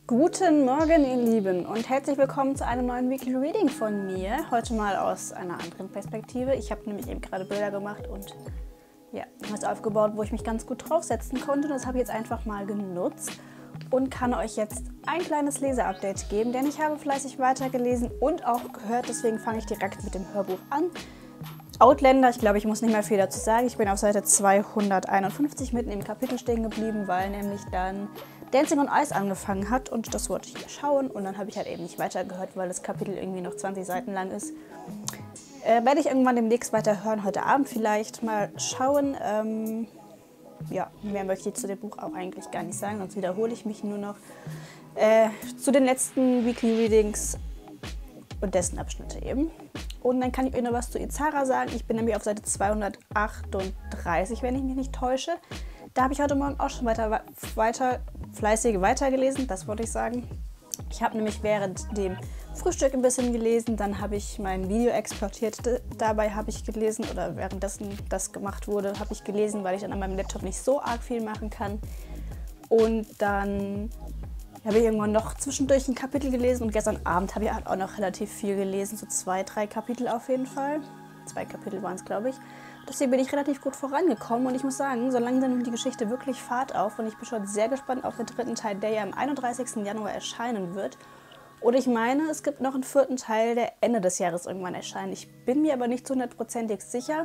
Guten Morgen, ihr Lieben, und herzlich willkommen zu einem neuen Weekly Reading von mir. Heute mal aus einer anderen Perspektive. Ich habe nämlich eben gerade Bilder gemacht und ja, was aufgebaut, wo ich mich ganz gut draufsetzen konnte. Das habe ich jetzt einfach mal genutzt und kann euch jetzt ein kleines Leseupdate geben, denn ich habe fleißig weitergelesen und auch gehört, deswegen fange ich direkt mit dem Hörbuch an. Outlander, ich glaube, ich muss nicht mehr viel dazu sagen. Ich bin auf Seite 251 mitten im Kapitel stehen geblieben, weil nämlich dann Dancing on Ice angefangen hat und das wollte ich schauen und dann habe ich halt eben nicht weitergehört, weil das Kapitel irgendwie noch 20 Seiten lang ist. Werde ich irgendwann demnächst weiterhören, heute Abend vielleicht mal schauen. Ja, mehr möchte ich zu dem Buch auch eigentlich gar nicht sagen, sonst wiederhole ich mich nur noch. Zu den letzten Weekly Readings und dessen Abschnitte eben. Und dann kann ich euch noch was zu Izara sagen. Ich bin nämlich auf Seite 238, wenn ich mich nicht täusche. Da habe ich heute Morgen auch schon fleißig weitergelesen, das wollte ich sagen. Ich habe nämlich während dem Frühstück ein bisschen gelesen, dann habe ich mein Video exportiert, dabei habe ich gelesen oder währenddessen das gemacht wurde, habe ich gelesen, weil ich dann an meinem Laptop nicht so arg viel machen kann. Und dann habe ich irgendwann noch zwischendurch ein Kapitel gelesen und gestern Abend habe ich auch noch relativ viel gelesen, so 2, 3 Kapitel auf jeden Fall. 2 Kapitel waren es, glaube ich. Deswegen bin ich relativ gut vorangekommen und ich muss sagen, so langsam nimmt die Geschichte wirklich Fahrt auf und ich bin schon sehr gespannt auf den 3. Teil, der ja am 31. Januar erscheinen wird. Und ich meine, es gibt noch einen 4. Teil, der Ende des Jahres irgendwann erscheint. Ich bin mir aber nicht zu 100%ig sicher.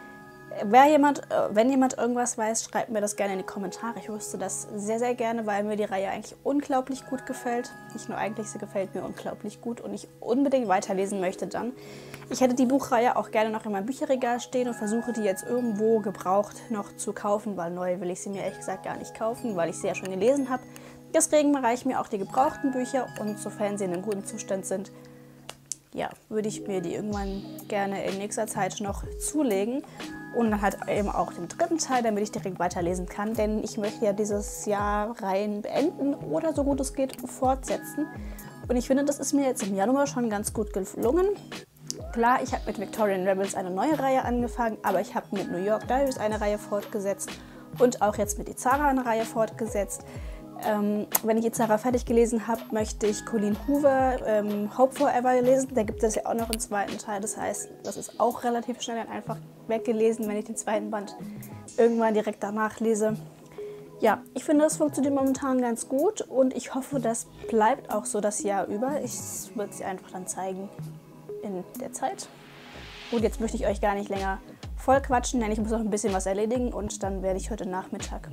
Wenn jemand irgendwas weiß, schreibt mir das gerne in die Kommentare. Ich wüsste das sehr, sehr gerne, weil mir die Reihe eigentlich unglaublich gut gefällt. Nicht nur eigentlich, sie gefällt mir unglaublich gut und ich unbedingt weiterlesen möchte dann. Ich hätte die Buchreihe auch gerne noch in meinem Bücherregal stehen und versuche die jetzt irgendwo gebraucht noch zu kaufen, weil neu will ich sie mir ehrlich gesagt gar nicht kaufen, weil ich sie ja schon gelesen habe. Deswegen reichen mir auch die gebrauchten Bücher und sofern sie in einem guten Zustand sind, ja, würde ich mir die irgendwann gerne in nächster Zeit noch zulegen. Und dann halt eben auch den 3. Teil, damit ich direkt weiterlesen kann. Denn ich möchte ja dieses Jahr Reihen beenden oder so gut es geht fortsetzen. Und ich finde, das ist mir jetzt im Januar schon ganz gut gelungen. Klar, ich habe mit Victorian Rebels eine neue Reihe angefangen, aber ich habe mit New York Diaries eine Reihe fortgesetzt und auch jetzt mit Izara eine Reihe fortgesetzt. Wenn ich Izara fertig gelesen habe, möchte ich Colleen Hoover Hope Forever lesen. Da gibt es ja auch noch einen 2. Teil. Das heißt, das ist auch relativ schnell dann einfach weggelesen, wenn ich den 2. Band irgendwann direkt danach lese. Ja, ich finde, das funktioniert momentan ganz gut und ich hoffe, das bleibt auch so das Jahr über. Ich würde es einfach dann zeigen in der Zeit. Und jetzt möchte ich euch gar nicht länger voll quatschen, denn ich muss noch ein bisschen was erledigen und dann werde ich heute Nachmittag,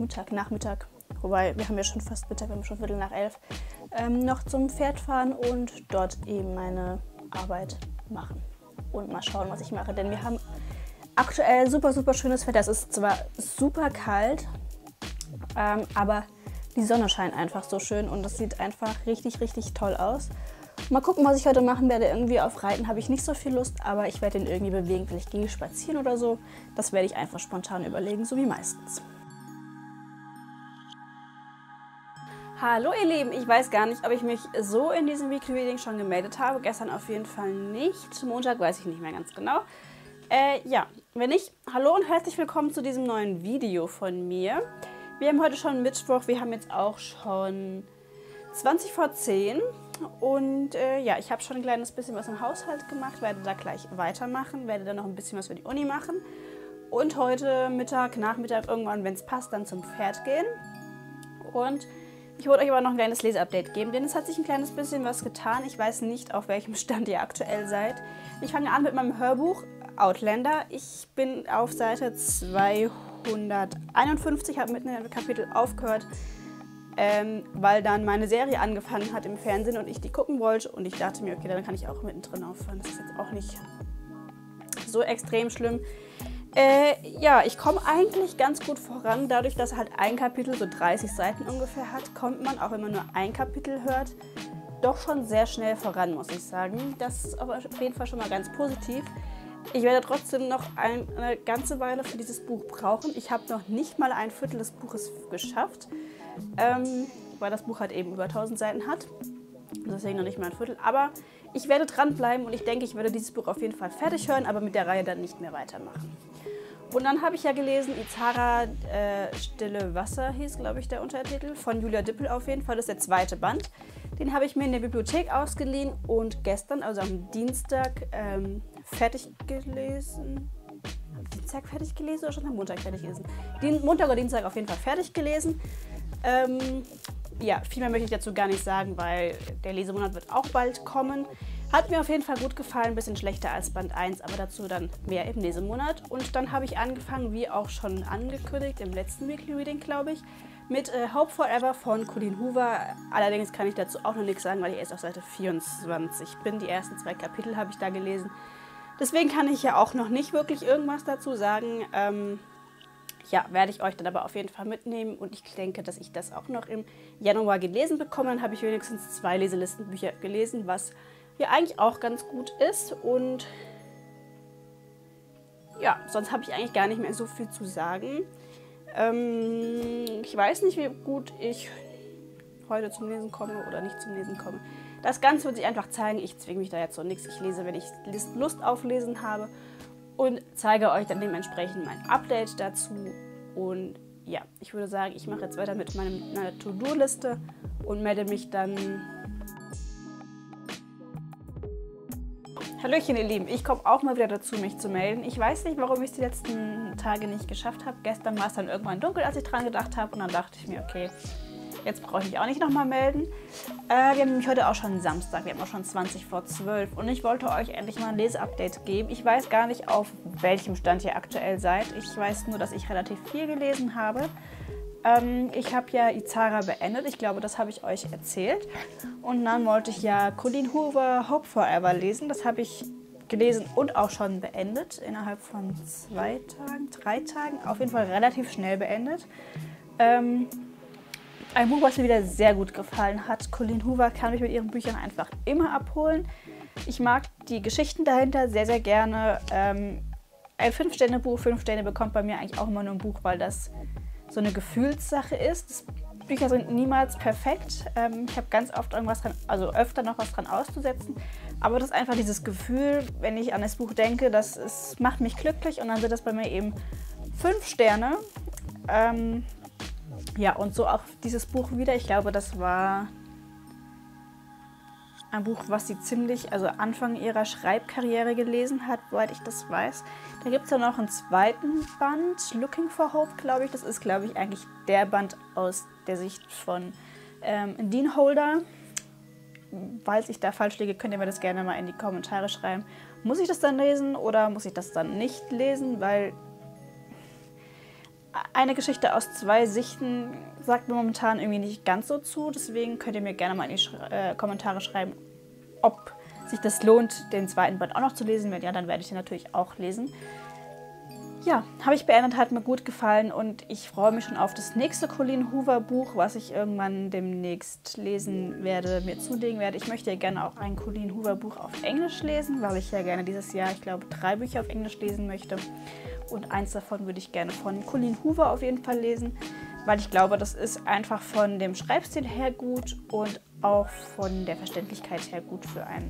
wobei wir haben ja schon fast Mittag, wir haben schon 11:15, noch zum Pferd fahren und dort eben meine Arbeit machen. Und mal schauen, was ich mache, denn wir haben aktuell super, super schönes Wetter. Es ist zwar super kalt, aber die Sonne scheint einfach so schön und das sieht einfach richtig, richtig toll aus. Mal gucken, was ich heute machen werde. Irgendwie auf Reiten habe ich nicht so viel Lust, aber ich werde ihn irgendwie bewegen. Vielleicht gehe ich spazieren oder so. Das werde ich einfach spontan überlegen, so wie meistens. Hallo ihr Lieben, ich weiß gar nicht, ob ich mich so in diesem Weekly Reading schon gemeldet habe. Gestern auf jeden Fall nicht. Montag weiß ich nicht mehr ganz genau. Ja, wenn nicht, hallo und herzlich willkommen zu diesem neuen Video von mir. Wir haben heute schon Mittwoch, wir haben jetzt auch schon 20 vor 10 und ja, ich habe schon ein kleines bisschen was im Haushalt gemacht, werde da gleich weitermachen, werde dann noch ein bisschen was für die Uni machen und heute Mittag, Nachmittag irgendwann, wenn es passt, dann zum Pferd gehen. Und ich wollte euch aber noch ein kleines Leseupdate geben, denn es hat sich ein kleines bisschen was getan. Ich weiß nicht, auf welchem Stand ihr aktuell seid. Ich fange an mit meinem Hörbuch Outlander. Ich bin auf Seite 251, habe mitten im Kapitel aufgehört, weil dann meine Serie angefangen hat im Fernsehen und ich die gucken wollte. Und ich dachte mir, okay, dann kann ich auch mittendrin aufhören. Das ist jetzt auch nicht so extrem schlimm. Ja, ich komme eigentlich ganz gut voran. Dadurch, dass halt ein Kapitel so 30 Seiten ungefähr hat, kommt man, auch wenn man nur ein Kapitel hört, doch schon sehr schnell voran, muss ich sagen. Das ist aber auf jeden Fall schon mal ganz positiv. Ich werde trotzdem noch eine ganze Weile für dieses Buch brauchen. Ich habe noch nicht mal ein Viertel des Buches geschafft, weil das Buch halt eben über 1000 Seiten hat. Deswegen noch nicht mal ein Viertel. Aber ich werde dranbleiben und ich denke, ich werde dieses Buch auf jeden Fall fertig hören, aber mit der Reihe dann nicht mehr weitermachen. Und dann habe ich ja gelesen, Izara, Stille Wasser hieß, glaube ich, der Untertitel, von Julia Dippel auf jeden Fall. Das ist der zweite Band. Den habe ich mir in der Bibliothek ausgeliehen und gestern, also am Dienstag, fertig gelesen. Am Dienstag fertig gelesen oder schon am Montag fertig gelesen? Montag oder Dienstag auf jeden Fall fertig gelesen. Ja, viel mehr möchte ich dazu gar nicht sagen, weil der Lesemonat wird auch bald kommen. Hat mir auf jeden Fall gut gefallen, ein bisschen schlechter als Band 1, aber dazu dann mehr im Lesemonat. Und dann habe ich angefangen, wie auch schon angekündigt, im letzten Weekly Reading, glaube ich, mit Hope Forever von Colleen Hoover. Allerdings kann ich dazu auch noch nichts sagen, weil ich erst auf Seite 24 bin. Die ersten 2 Kapitel habe ich da gelesen. Deswegen kann ich ja auch noch nicht wirklich irgendwas dazu sagen. Ja, werde ich euch dann aber auf jeden Fall mitnehmen und ich denke, dass ich das auch noch im Januar gelesen bekomme. Dann habe ich wenigstens 2 Leselistenbücher gelesen, was ja eigentlich auch ganz gut ist. Und ja, sonst habe ich eigentlich gar nicht mehr so viel zu sagen. Ich weiß nicht, wie gut ich heute zum Lesen komme oder nicht zum Lesen komme. Das Ganze wird sich einfach zeigen. Ich zwinge mich da jetzt so nichts. Ich lese, wenn ich Lust auf Lesen habe. Und zeige euch dann dementsprechend mein Update dazu. Und ja, ich würde sagen, ich mache jetzt weiter mit meiner To-Do-Liste und melde mich dann. Hallöchen, ihr Lieben. Ich komme auch mal wieder dazu, mich zu melden. Ich weiß nicht, warum ich es die letzten Tage nicht geschafft habe. Gestern war es dann irgendwann dunkel, als ich dran gedacht habe. Und dann dachte ich mir, okay, jetzt brauche ich mich auch nicht nochmal melden. Wir haben nämlich heute auch schon Samstag, wir haben auch schon 20 vor 12 und ich wollte euch endlich mal ein Leseupdate geben. Ich weiß gar nicht, auf welchem Stand ihr aktuell seid. Ich weiß nur, dass ich relativ viel gelesen habe. Ich habe ja Izara beendet, ich glaube, das habe ich euch erzählt. Und dann wollte ich ja Colleen Hoover Hope Forever lesen. Das habe ich gelesen und auch schon beendet, innerhalb von 2 Tagen, 3 Tagen. Auf jeden Fall relativ schnell beendet. Ein Buch, was mir wieder sehr gut gefallen hat. Colleen Hoover kann mich mit ihren Büchern einfach immer abholen. Ich mag die Geschichten dahinter sehr, sehr gerne. Ein 5-Sterne-Buch, 5 Sterne bekommt bei mir eigentlich auch immer nur ein Buch, weil das so eine Gefühlssache ist. Bücher sind niemals perfekt. Ich habe ganz oft irgendwas dran, also öfter noch was dran auszusetzen. Aber das ist einfach dieses Gefühl, wenn ich an das Buch denke, macht mich glücklich und dann sind das bei mir eben 5 Sterne. Ja, und so auch dieses Buch wieder. Ich glaube, das war ein Buch, was sie also Anfang ihrer Schreibkarriere gelesen hat, soweit ich das weiß. Da gibt es ja noch einen zweiten Band, Looking for Hope, glaube ich. Das ist, glaube ich, eigentlich der Band aus der Sicht von Dean Holder. Falls ich da falsch liege, könnt ihr mir das gerne mal in die Kommentare schreiben. Muss ich das dann lesen oder muss ich das dann nicht lesen? Weil eine Geschichte aus 2 Sichten sagt mir momentan irgendwie nicht ganz so zu. Deswegen könnt ihr mir gerne mal in die Kommentare schreiben, ob sich das lohnt, den zweiten Band auch noch zu lesen. Wenn ja, dann werde ich den natürlich auch lesen. Ja, habe ich beendet, hat mir gut gefallen und ich freue mich schon auf das nächste Colleen Hoover Buch, was ich irgendwann demnächst lesen werde, mir zulegen werde. Ich möchte ja gerne auch ein Colleen Hoover Buch auf Englisch lesen, weil ich ja gerne dieses Jahr, ich glaube, 3 Bücher auf Englisch lesen möchte. Und eins davon würde ich gerne von Colleen Hoover auf jeden Fall lesen, weil ich glaube, das ist einfach von dem Schreibstil her gut und auch von der Verständlichkeit her gut für einen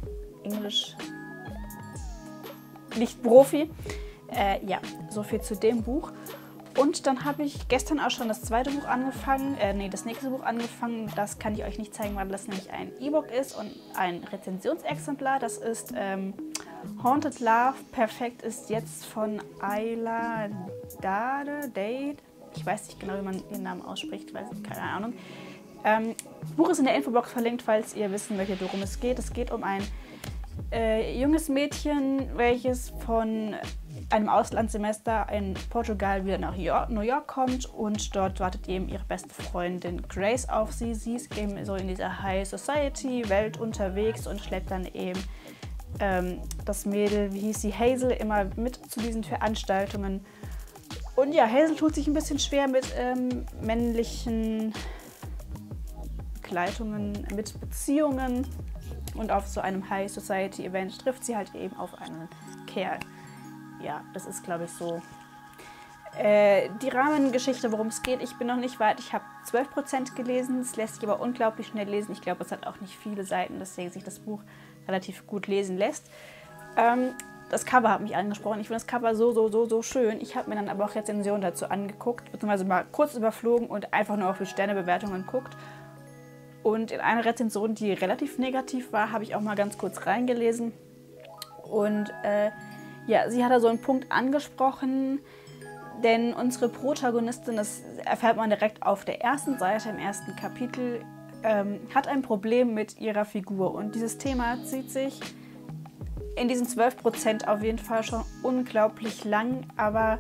Englisch-Nicht-Profi. Ja, so viel zu dem Buch. Und dann habe ich gestern auch schon das zweite Buch angefangen, das nächste Buch angefangen. Das kann ich euch nicht zeigen, weil das nämlich ein E-Book ist und ein Rezensionsexemplar. Das ist Haunted Love Perfekt ist jetzt von Ayla Dade. Ich weiß nicht genau, wie man ihren Namen ausspricht, keine Ahnung. Das Buch ist in der Infobox verlinkt, falls ihr wissen möchtet, worum es geht. Es geht um ein junges Mädchen, welches von einem Auslandssemester in Portugal wieder nach New York kommt und dort wartet eben ihre beste Freundin Grace auf sie. Sie ist eben so in dieser High Society Welt unterwegs und schleppt dann eben das Mädel, wie hieß sie, Hazel, immer mit zu diesen Veranstaltungen. Und ja, Hazel tut sich ein bisschen schwer mit männlichen Begleitungen, mit Beziehungen. Und auf so einem High Society Event trifft sie halt eben auf einen Kerl. Ja, das ist, glaube ich, so die Rahmengeschichte, worum es geht. Ich bin noch nicht weit. Ich habe 12% gelesen. Es lässt sich aber unglaublich schnell lesen. Ich glaube, es hat auch nicht viele Seiten, deswegen sich das Buch relativ gut lesen lässt. das Cover hat mich angesprochen. Ich finde das Cover so schön. Ich habe mir dann aber auch Rezensionen dazu angeguckt, beziehungsweise mal kurz überflogen und einfach nur auf die Sternebewertungen geguckt. Und in einer Rezension, die relativ negativ war, habe ich auch mal ganz kurz reingelesen. Und ja, sie hat da so einen Punkt angesprochen, denn unsere Protagonistin, das erfährt man direkt auf der ersten Seite im ersten Kapitel, hat ein Problem mit ihrer Figur. Und dieses Thema zieht sich in diesen 12% auf jeden Fall schon unglaublich lang, aber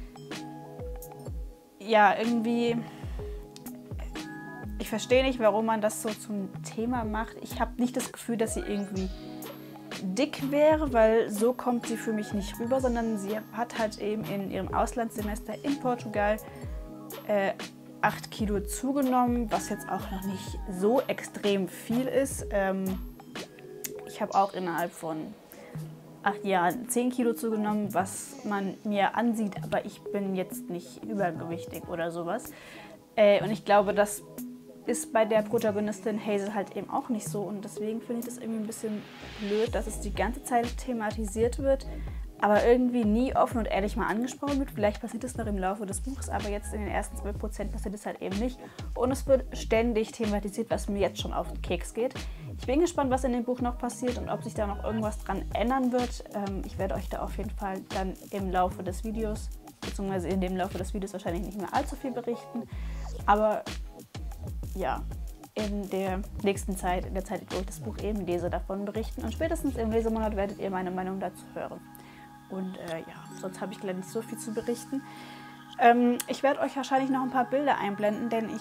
ja, irgendwie, ich verstehe nicht, warum man das so zum Thema macht. Ich habe nicht das Gefühl, dass sie irgendwie dick wäre, weil so kommt sie für mich nicht rüber, sondern sie hat halt eben in ihrem Auslandssemester in Portugal 8 Kilo zugenommen, was jetzt auch noch nicht so extrem viel ist. Ich habe auch innerhalb von 8 Jahren 10 Kilo zugenommen, was man mir ansieht, aber ich bin jetzt nicht übergewichtig oder sowas. Und ich glaube, das ist bei der Protagonistin Hazel halt eben auch nicht so. Und deswegen finde ich das irgendwie ein bisschen blöd, dass es die ganze Zeit thematisiert wird, aber irgendwie nie offen und ehrlich mal angesprochen wird. Vielleicht passiert es noch im Laufe des Buches, aber jetzt in den ersten 12% passiert es halt eben nicht. Und es wird ständig thematisiert, was mir jetzt schon auf den Keks geht. Ich bin gespannt, was in dem Buch noch passiert und ob sich da noch irgendwas dran ändern wird. Ich werde euch da auf jeden Fall dann im Laufe des Videos, beziehungsweise in dem Laufe des Videos wahrscheinlich nicht mehr allzu viel berichten. Aber ja, in der nächsten Zeit, in der Zeit, wo ich das Buch eben lese, davon berichten. Und spätestens im Lesemonat werdet ihr meine Meinung dazu hören. Und ja, sonst habe ich gleich nicht so viel zu berichten. Ich werde euch wahrscheinlich noch ein paar Bilder einblenden, denn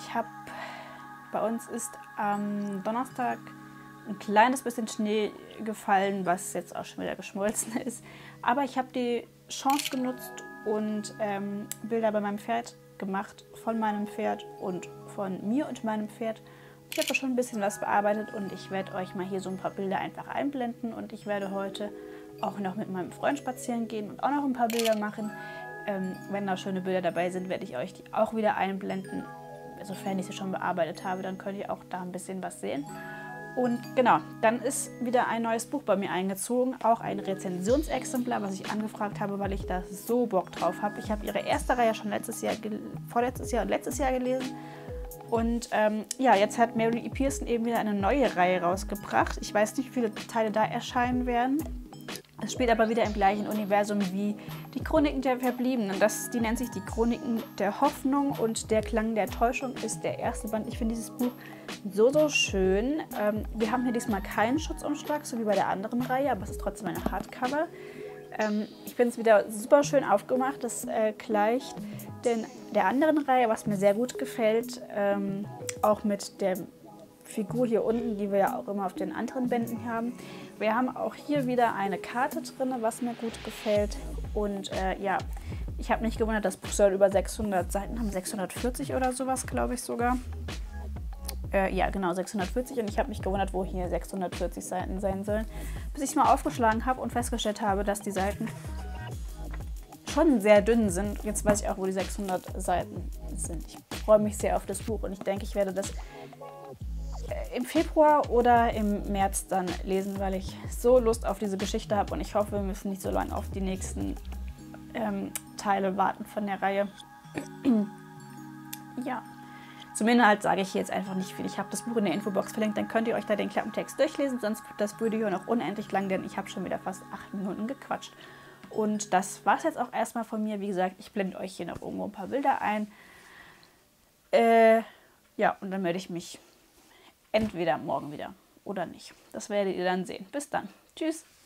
bei uns ist am Donnerstag ein kleines bisschen Schnee gefallen, was jetzt auch schon wieder geschmolzen ist. Aber ich habe die Chance genutzt und Bilder bei meinem Pferd gemacht, von meinem Pferd und von mir und meinem Pferd. Ich habe da schon ein bisschen was bearbeitet und ich werde euch mal hier so ein paar Bilder einfach einblenden und ich werde heute auch noch mit meinem Freund spazieren gehen und auch noch ein paar Bilder machen. Wenn da schöne Bilder dabei sind, werde ich euch die auch wieder einblenden. Sofern ich sie schon bearbeitet habe, dann könnt ihr auch da ein bisschen was sehen. Und genau, dann ist wieder ein neues Buch bei mir eingezogen, auch ein Rezensionsexemplar, was ich angefragt habe, weil ich da so Bock drauf habe. Ich habe ihre erste Reihe schon vorletztes Jahr und letztes Jahr gelesen. Und ja, jetzt hat Mary E. Pearson eben wieder eine neue Reihe rausgebracht. Ich weiß nicht, wie viele Teile da erscheinen werden. Es spielt aber wieder im gleichen Universum wie die Chroniken der Verbliebenen. Die nennt sich die Chroniken der Hoffnung und der Klang der Täuschung ist der erste Band. Ich finde dieses Buch so schön. Wir haben hier diesmal keinen Schutzumschlag, so wie bei der anderen Reihe, aber es ist trotzdem eine Hardcover. Ich finde es wieder super schön aufgemacht. Das gleicht der anderen Reihe, was mir sehr gut gefällt, auch mit der Figur hier unten, die wir ja auch immer auf den anderen Bänden haben. Wir haben auch hier wieder eine Karte drin, was mir gut gefällt. Und ja, ich habe mich gewundert, das Buch soll über 600 Seiten haben, 640 oder sowas, glaube ich sogar. Ja, genau, 640. Und ich habe mich gewundert, wo hier 640 Seiten sein sollen. Bis ich es mal aufgeschlagen habe und festgestellt habe, dass die Seiten schon sehr dünn sind. Jetzt weiß ich auch, wo die 600 Seiten sind. Ich freue mich sehr auf das Buch und ich denke, ich werde das im Februar oder im März dann lesen, weil ich so Lust auf diese Geschichte habe und ich hoffe, wir müssen nicht so lange auf die nächsten Teile warten von der Reihe. Ja, zum Inhalt sage ich jetzt einfach nicht viel. Ich habe das Buch in der Infobox verlinkt, dann könnt ihr euch da den Klappentext durchlesen, sonst wird das Video noch unendlich lang, denn ich habe schon wieder fast 8 Minuten gequatscht. Und das war es jetzt auch erstmal von mir. Wie gesagt, ich blende euch hier noch irgendwo ein paar Bilder ein. Ja, und dann melde ich mich entweder morgen wieder oder nicht. Das werdet ihr dann sehen. Bis dann. Tschüss.